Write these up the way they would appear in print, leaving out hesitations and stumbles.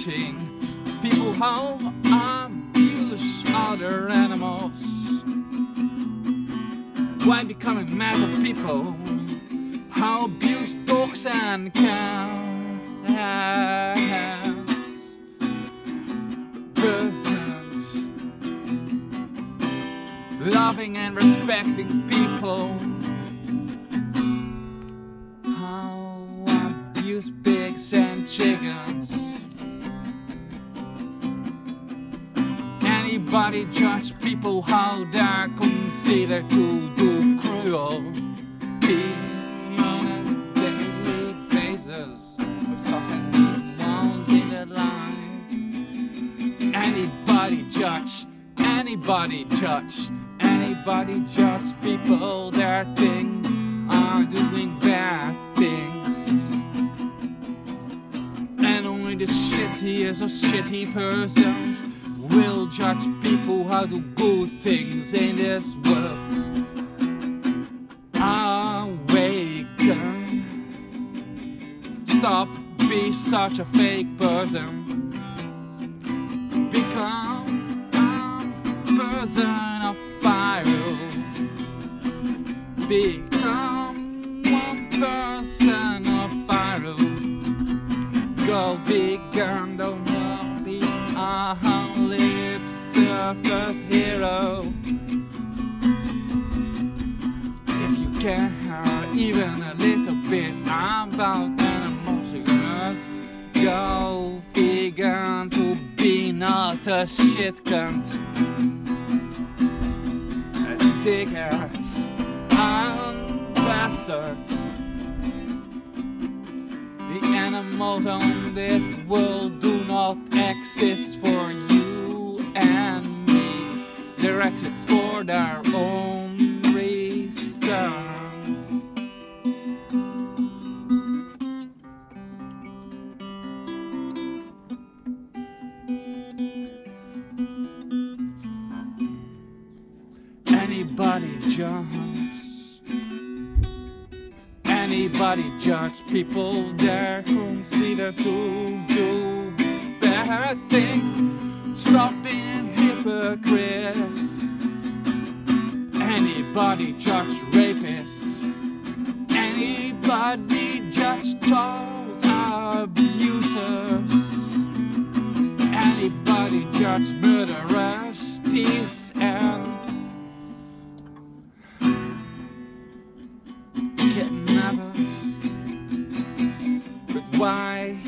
watching people how abuse other animals. Why becoming mad at people how abuse dogs and cats. Birds loving and respecting people how abuse pigs and chickens. Anybody judge people how they're considered to do cruelty on a daily basis or something once in their life? Anybody judge people that think are doing bad things? And only the shittiest of shitty persons will judge people how do good things in this world. Awaken. Stop being such a fake person. Become a person of fire. Become one person of fire. Go vegan, don't be a lip surface hero. If you care even a little bit about animals, you must go vegan to be not a shit cunt. A dickhead and bastard. The animals on this world do not exist for you and me. They exist for their own reasons. Anybody judge people that consider to do bad things? Stop being hypocrites. Anybody judge rapists? Anybody judge child abusers? Anybody judge murderers, thieves and kidnappers? But why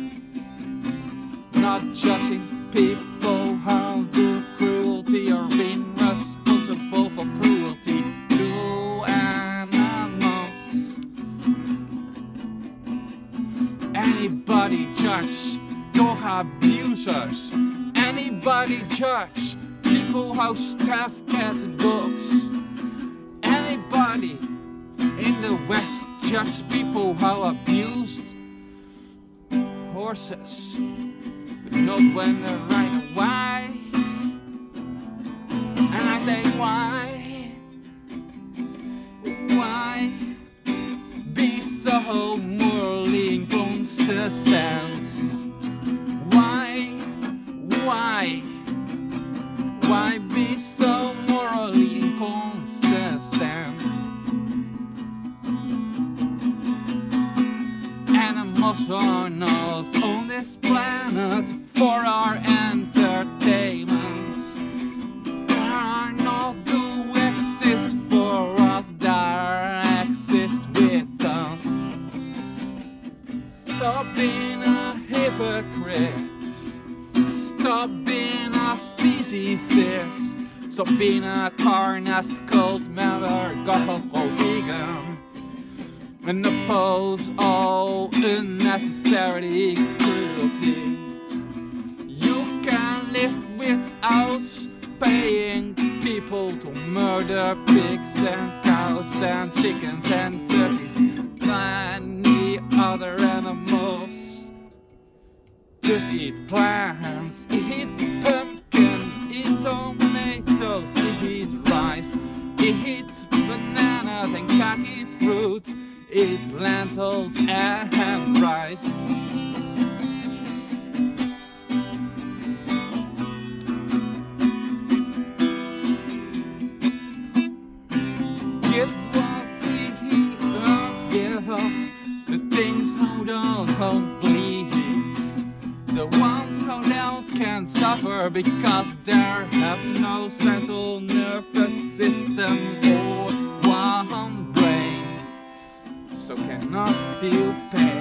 not judging people how do cruelty or being responsible for cruelty to animals? Anybody judge dog abusers? Anybody judge people how staff cats and dogs? Anybody in the West judge people how abused horses, but not when they're riding? Why? And I say why? Why be so morally inconsistent? Why be so morally inconsistent? Animals are not on this planet for our entertainment. They are not to exist for us, they exist with us. Stop being a hypocrite. Stop being a speciesist. Stop being a carnist cult member. Go vegan and oppose all unnecessary cruelty. You can live without paying people to murder pigs and cows and chickens and turkeys, many other animals. Just eat plants, eat pumpkin, eat tomatoes, eat rice, eat bananas and kaki fruit, eat lentils and rice. central nervous system or one brain, so cannot feel pain.